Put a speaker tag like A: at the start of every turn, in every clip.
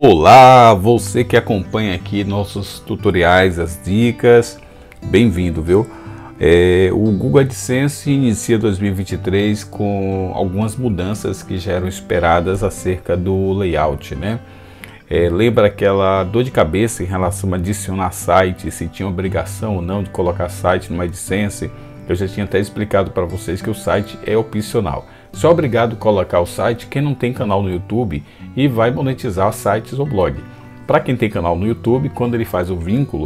A: Olá, você que acompanha aqui nossos tutoriais, as dicas, bem-vindo, viu? O Google AdSense inicia 2023 com algumas mudanças que já eram esperadas acerca do layout, né? Lembra aquela dor de cabeça em relação a adicionar site, se tinha obrigação ou não de colocar site no AdSense? Eu já tinha até explicado para vocês que o site é opcional. Só é obrigado a colocar o site quem não tem canal no YouTube e vai monetizar sites ou blog. Para quem tem canal no YouTube, quando ele faz o vínculo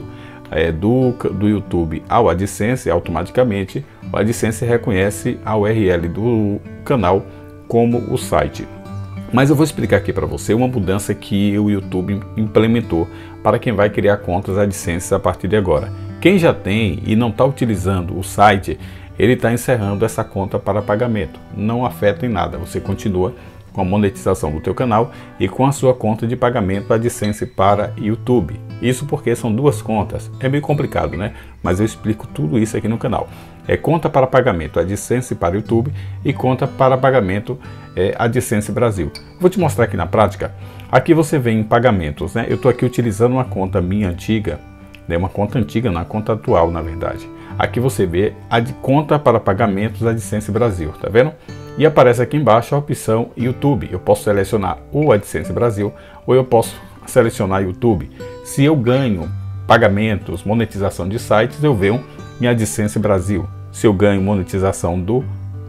A: do YouTube ao AdSense, automaticamente o AdSense reconhece a URL do canal como o site. Mas eu vou explicar aqui para você uma mudança que o YouTube implementou para quem vai criar contas AdSense a partir de agora. Quem já tem e não está utilizando o site, ele está encerrando essa conta para pagamento. Não afeta em nada, você continua com a monetização do teu canal e com a sua conta de pagamento AdSense para YouTube. Isso porque são duas contas. É meio complicado, né? Mas eu explico tudo isso aqui no canal. É conta para pagamento AdSense para YouTube e conta para pagamento AdSense Brasil. Vou te mostrar aqui na prática. Aqui você vem em pagamentos, né? Eu estou aqui utilizando uma conta minha antiga, uma conta antiga, na conta atual, na verdade. Aqui você vê a de conta para pagamentos AdSense Brasil, tá vendo? E aparece aqui embaixo a opção YouTube. Eu posso selecionar o AdSense Brasil ou eu posso selecionar YouTube. Se eu ganho pagamentos, monetização de sites, eu venho em AdSense Brasil. Se eu ganho monetização do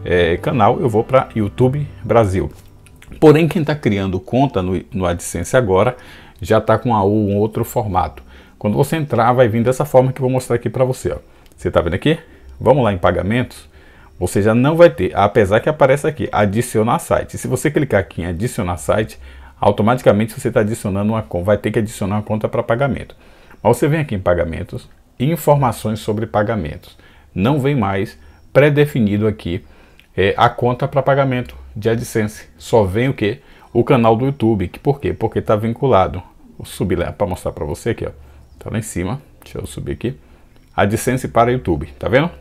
A: canal, eu vou para YouTube Brasil. Porém, quem está criando conta no AdSense agora já está com um outro formato. Quando você entrar, vai vir dessa forma que eu vou mostrar aqui para você. Ó. Você está vendo aqui? Vamos lá em pagamentos. Você já não vai ter, apesar que aparece aqui, adicionar site. Se você clicar aqui em adicionar site, automaticamente você está adicionando uma conta, vai ter que adicionar uma conta para pagamento. Mas você vem aqui em pagamentos, informações sobre pagamentos. Não vem mais pré-definido aqui a conta para pagamento de AdSense. Só vem o que? O canal do YouTube. Por quê? Porque está vinculado. Vou subir lá para mostrar para você aqui, ó. Tá lá em cima, deixa eu subir aqui. AdSense para YouTube, tá vendo?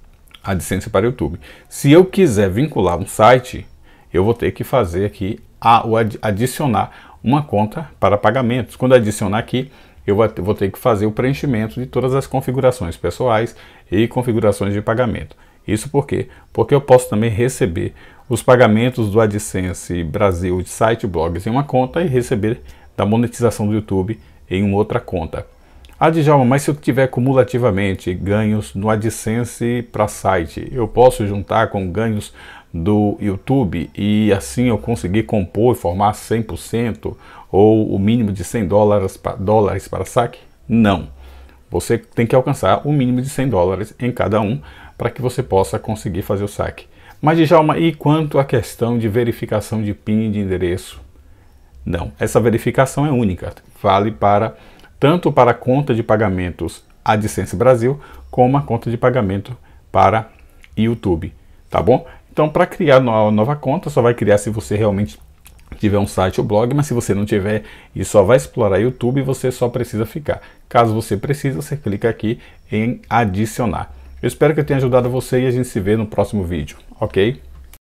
A: AdSense para YouTube. Se eu quiser vincular um site, eu vou ter que fazer aqui, adicionar uma conta para pagamentos. Quando adicionar aqui, eu vou ter que fazer o preenchimento de todas as configurações pessoais e configurações de pagamento. Isso por quê? Porque eu posso também receber os pagamentos do AdSense Brasil de site, blogs em uma conta e receber da monetização do YouTube em uma outra conta. Djalma, mas se eu tiver cumulativamente ganhos no AdSense para site, eu posso juntar com ganhos do YouTube e assim eu conseguir compor e formar 100% ou o mínimo de $100 para saque? Não. Você tem que alcançar o mínimo de $100 em cada um para que você possa conseguir fazer o saque. Mas Djalma, e quanto à questão de verificação de PIN de endereço? Não, essa verificação é única, vale tanto para a conta de pagamentos AdSense Brasil, como a conta de pagamento para YouTube, tá bom? Então, para criar uma nova conta, só vai criar se você realmente tiver um site ou blog, mas se você não tiver e só vai explorar YouTube, você só precisa ficar. Caso você precise, você clica aqui em adicionar. Eu espero que eu tenha ajudado você e a gente se vê no próximo vídeo, ok?